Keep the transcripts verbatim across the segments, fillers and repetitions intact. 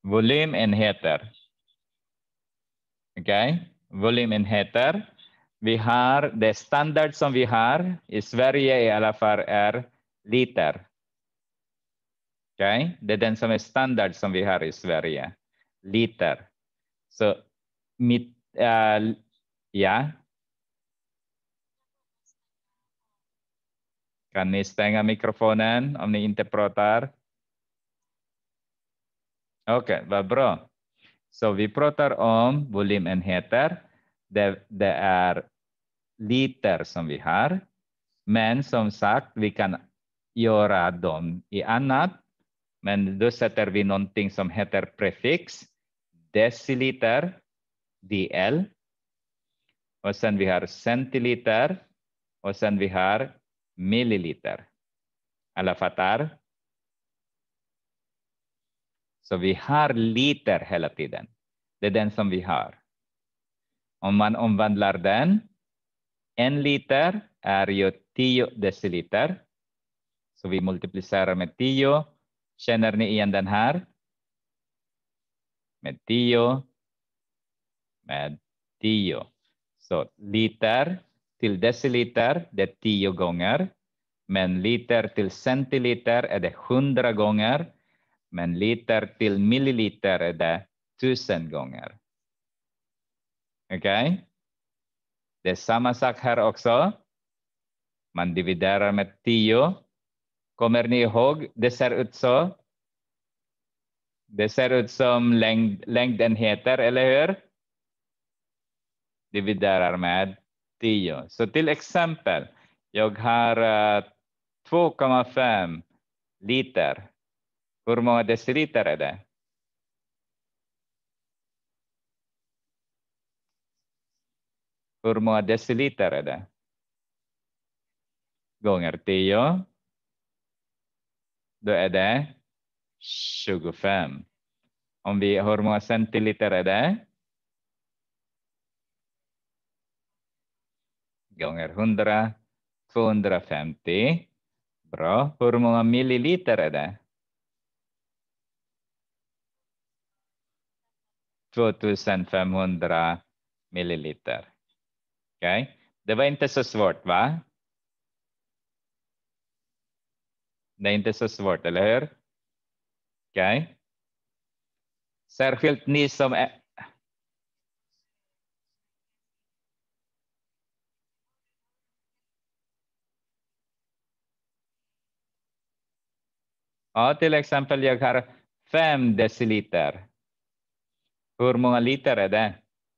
volymenheter. Okay, volymenheter. Vi har, det standard som vi har i Sverige i alla fall är liter. Okay, det är den som är standard som vi har i Sverige. Liter. Så mitt, uh, ja. Kan ni stänga mikrofonen om ni inte pratar? Okej, okay, vad bra. Så vi pratar om volymenheter. Det, det är liter som vi har. Men som sagt, vi kan göra dem i annat. Men då sätter vi någonting som heter prefix. Deciliter, D L. Och sen vi har centiliter. Och sen vi har milliliter. Alla fattar? Så vi har liter hela tiden. Det är den som vi har. Om man omvandlar den. En liter är ju tio deciliter. Så vi multiplicerar med tio. Känner ni igen den här? Med tio. Med tio. Så liter till deciliter, det är tio gånger. Men liter till centiliter är det hundra gånger. Men liter till milliliter är det tusen gånger. Okej? Okay? Det är samma sak här också. Man dividerar med tio. Kommer ni ihåg? Det ser ut så. Det ser ut som längd, längdenheter, eller hur? Dividerar med tio. Så till exempel, jag har uh, två komma fem liter. Hur många deciliter är det? Hur många deciliter är det? Gånger tio. Då är det tjugofem. Om vi hur många centiliter är det? Gånger hundra. tvåhundrafemtio. Bra. Hur många milliliter är det? tvåtusenfemhundra milliliter. Okej. Okay. Det var inte så svårt, va? Det är inte så svårt, eller hur? Okej. Okay. Särskilt ni som är... Ja, till exempel jag har fem deciliter. Hur många liter är det?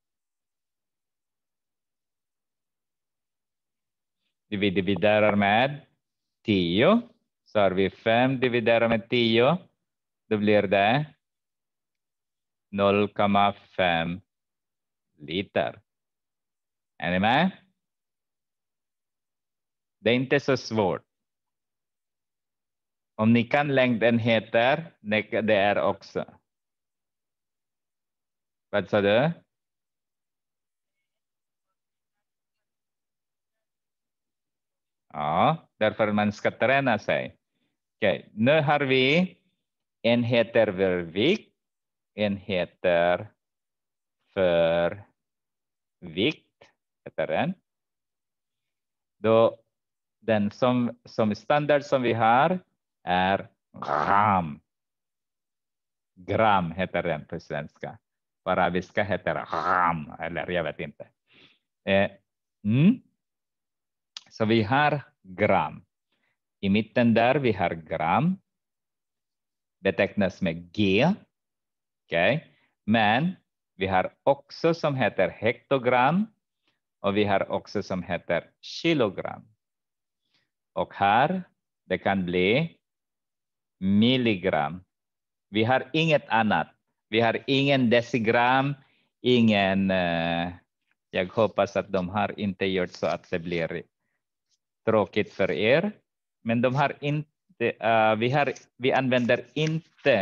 Vi dividerar med tio. Så har vi fem dividerat med tio. Då blir det noll komma fem liter. Är ni med? Det är inte så svårt. Om ni kan längdenheter, det är också. Vad sa du? Ja, därför man ska träna sig. Okej, okay. Nu har vi enheter för vikt, enheter för vikt, heter den. Då den som, som standard som vi har är gram. Gram heter den på svenska. På arabiska heter det gram, eller jag vet inte. Eh, mm. Så vi har gram. I mitten där vi har gram. Betecknas med G. Okay. Men vi har också som heter hektogram. Och vi har också som heter kilogram. Och här det kan bli milligram. Vi har inget annat. Vi har ingen decigram. Ingen... Uh, jag hoppas att de har inte gjort så att det blir tråkigt för er. Men de har inte... Uh, vi, har, vi använder inte...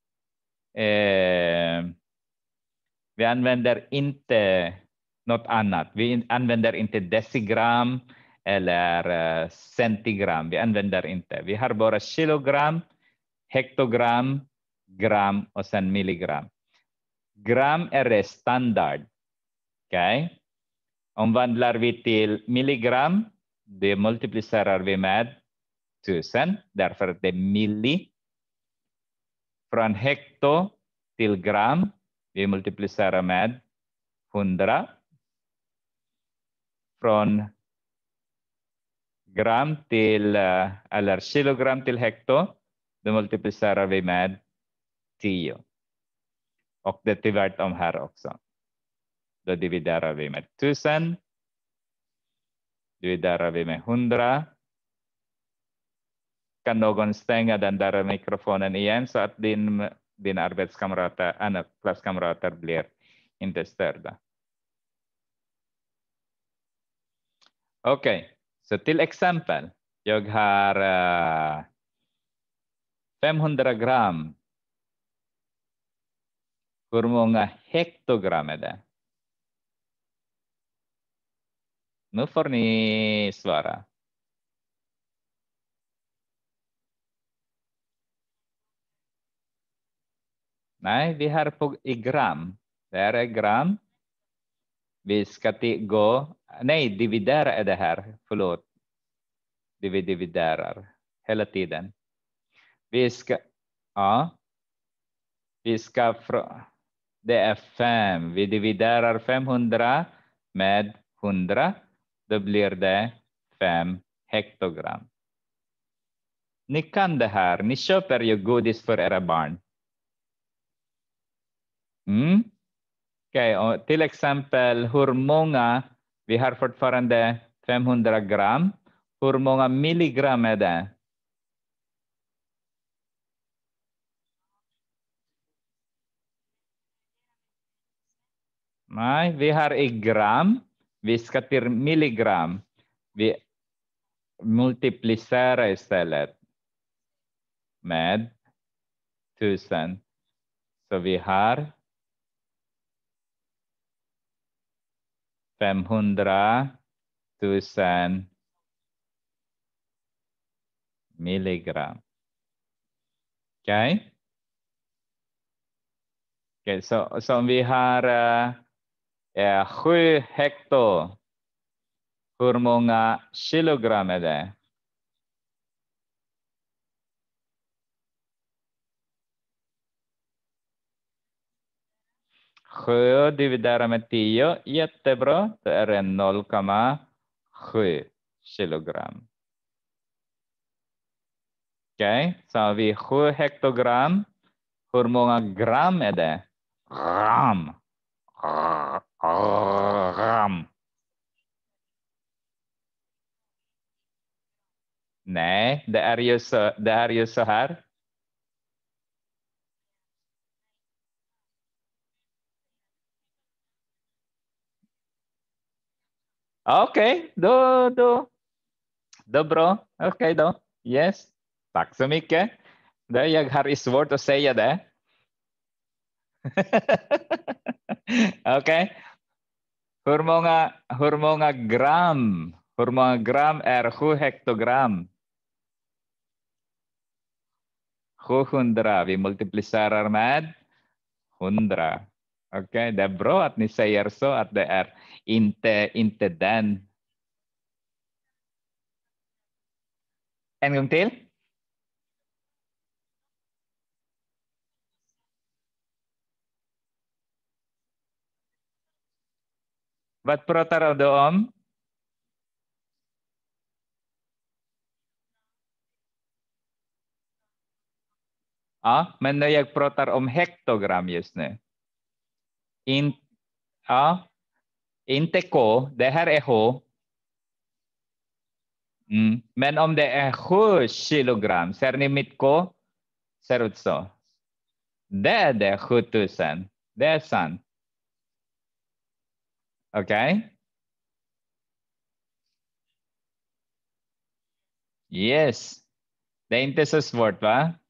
Uh, vi använder inte något annat. Vi använder inte decigram eller uh, centigram. Vi använder inte. Vi har bara kilogram, hektogram, gram och sen milligram. Gram är det standard. Okej? Okay? Omvandlar vi till milligram, det multiplicerar vi med tusen, därför att det är milli. Från hekto till gram, vi multiplicerar med hundra. Från gram till, eller kilogram till hekto, då multiplicerar vi med tio. Och det är tvärtom här också. Då dividerar vi med tusen. Dividerar vi med hundra. Kan någon stänga den där mikrofonen igen så att din, din arbetskamrater, klasskamrater blir inte störda. Okej, okay. Så till exempel. Jag har uh, femhundra gram. Hur många hektogram är det? Nu får ni svara. Nej, vi har på i gram. Det är gram. Vi ska gå. Nej, dividera är det här. Förlåt. Det vi dividerar hela tiden. Vi ska. Ja. Vi ska. Det är fem. Vi dividerar femhundra med hundra. Då blir det fem hektogram. Ni kan det här. Ni köper ju godis för era barn. Mm. Okej, okay, till exempel hur många, vi har fortfarande femhundra gram. Hur många milligram är det? Nej, vi har i gram. Vi ska till milligram. Vi multiplicerar istället med tusen. Så vi har femhundra tusen milligram. Okej? Okay? Okay, så, så om vi har uh, sju hekto. Hur många kilogram är det? sju dividerar med tio. Jättebra. Det är en noll komma sju kilogram. Okej, okay. Så har vi sju hektogram. Hur många gram är det? Gram. Gram. Nej, det är ju så, det är ju så här. Okej, okay, då, då. Då bra. Okej okay, då. Yes. Tack så mycket. Det jag har svårt att säga det. Okej. Okay. Hur många, hur många gram? Hur många gram är sju hektogram? sjuhundra. Vi multiplicerar med hundra. Okej, okay. Det är bra att ni säger så att det är inte, inte den. En gång till. Vad pratar du om? Ja, men när jag pratar om hektogram just nu. In, ja, inte K, det här är H. Mm. Men om det är sju kilogram, ser ni mitt K? Ser ut så. Det är det sjutusen. Det är sant. Okej? Okay? Yes. Det är inte så svårt, va?